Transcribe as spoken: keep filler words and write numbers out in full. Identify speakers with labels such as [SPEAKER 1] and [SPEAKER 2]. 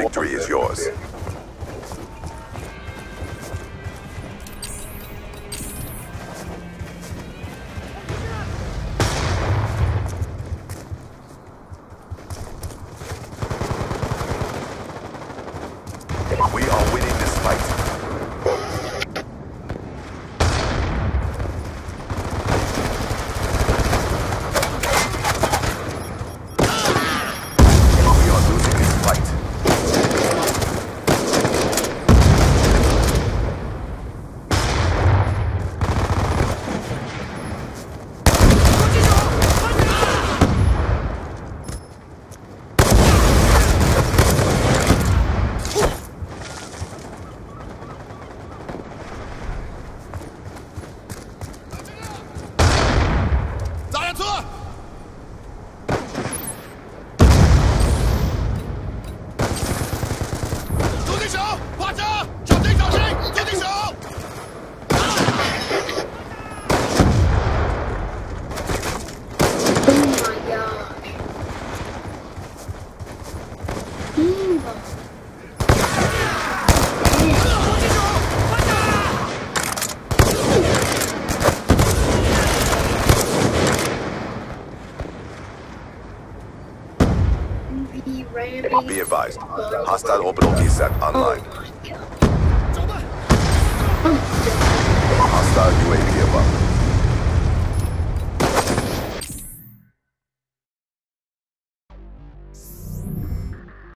[SPEAKER 1] victory is yours. We are winning this fight. We are losing this fight. Be advised, hostile orbital V SAT online. Hostile U A V above.